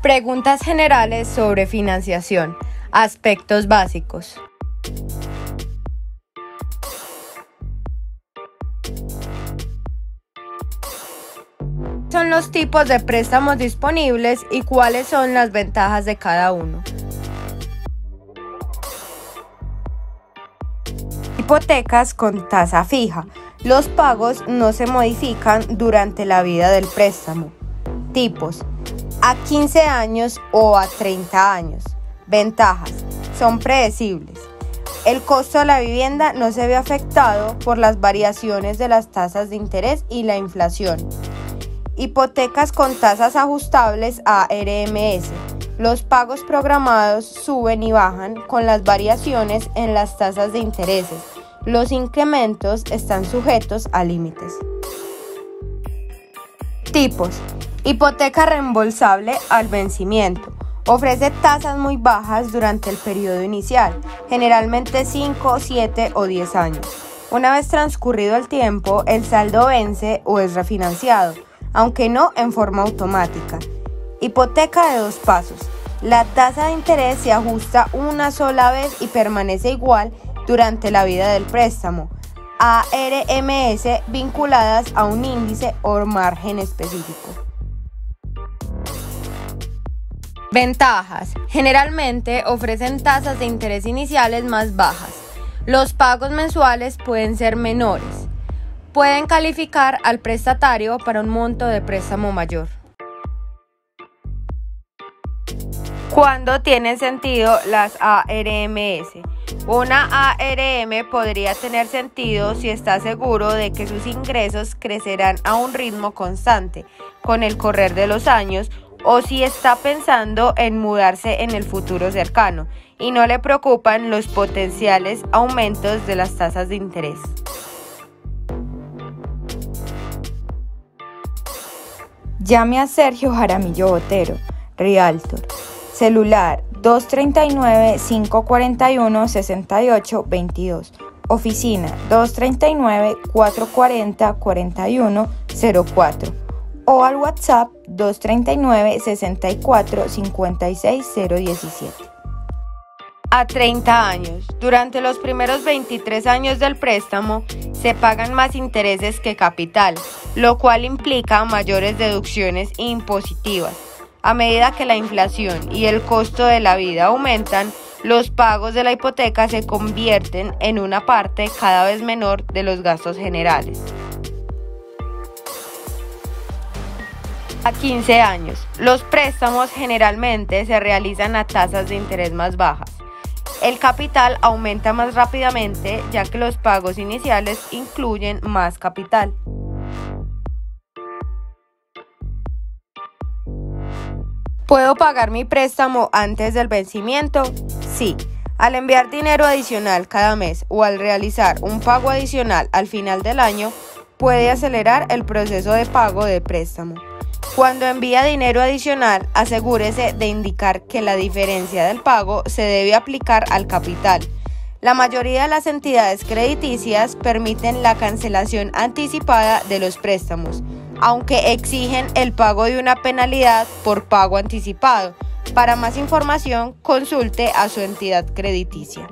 Preguntas generales sobre financiación. Aspectos básicos. Son los tipos de préstamos disponibles y cuáles son las ventajas de cada uno. Hipotecas con tasa fija. Los pagos no se modifican durante la vida del préstamo. Tipos: a 15 años o a 30 años. Ventajas: son predecibles. El costo de la vivienda no se ve afectado por las variaciones de las tasas de interés y la inflación. Hipotecas con tasas ajustables ARMS. Los pagos programados suben y bajan con las variaciones en las tasas de intereses. Los incrementos están sujetos a límites. Tipos: hipoteca reembolsable al vencimiento. Ofrece tasas muy bajas durante el periodo inicial, generalmente 5, 7 o 10 años. Una vez transcurrido el tiempo, el saldo vence o es refinanciado, aunque no en forma automática. Hipoteca de 2 pasos. La tasa de interés se ajusta una sola vez y permanece igual durante la vida del préstamo. ARMS vinculadas a un índice o margen específico. Ventajas: generalmente ofrecen tasas de interés iniciales más bajas. Los pagos mensuales pueden ser menores. Pueden calificar al prestatario para un monto de préstamo mayor. ¿Cuándo tienen sentido las ARMS? Una ARM podría tener sentido si está seguro de que sus ingresos crecerán a un ritmo constante con el correr de los años, o si está pensando en mudarse en el futuro cercano y no le preocupan los potenciales aumentos de las tasas de interés. Llame a Sergio Jaramillo Botero, Realtor. Celular 239-541-6822. Oficina 239-440-4104. O al WhatsApp 239-64-56-017. A 30 años. Durante los primeros 23 años del préstamo se pagan más intereses que capital, lo cual implica mayores deducciones impositivas. A medida que la inflación y el costo de la vida aumentan, los pagos de la hipoteca se convierten en una parte cada vez menor de los gastos generales. A 15 años. Los préstamos generalmente se realizan a tasas de interés más bajas. El capital aumenta más rápidamente, ya que los pagos iniciales incluyen más capital. ¿Puedo pagar mi préstamo antes del vencimiento? Sí. Al enviar dinero adicional cada mes o al realizar un pago adicional al final del año, puede acelerar el proceso de pago de préstamo. Cuando envía dinero adicional, asegúrese de indicar que la diferencia del pago se debe aplicar al capital. La mayoría de las entidades crediticias permiten la cancelación anticipada de los préstamos, aunque exigen el pago de una penalidad por pago anticipado. Para más información, consulte a su entidad crediticia.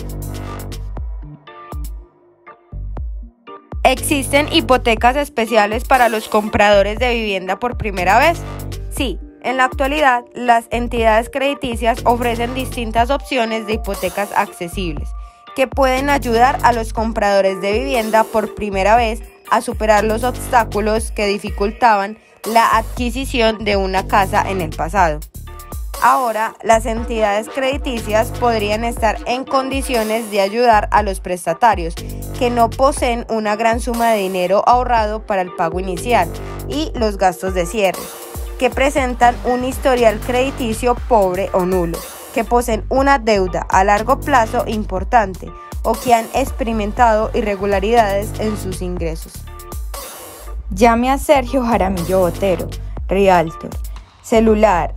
¿Existen hipotecas especiales para los compradores de vivienda por primera vez? Sí, en la actualidad, las entidades crediticias ofrecen distintas opciones de hipotecas accesibles que pueden ayudar a los compradores de vivienda por primera vez a superar los obstáculos que dificultaban la adquisición de una casa en el pasado. Ahora, las entidades crediticias podrían estar en condiciones de ayudar a los prestatarios que no poseen una gran suma de dinero ahorrado para el pago inicial y los gastos de cierre, que presentan un historial crediticio pobre o nulo, que poseen una deuda a largo plazo importante o que han experimentado irregularidades en sus ingresos. Llame a Sergio Jaramillo Botero, Realtor. Celular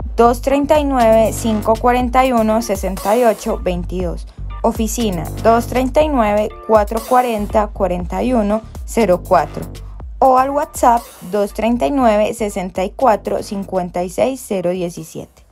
239-541-6822. Oficina 239-440-4104. O al WhatsApp 239-64-56-017.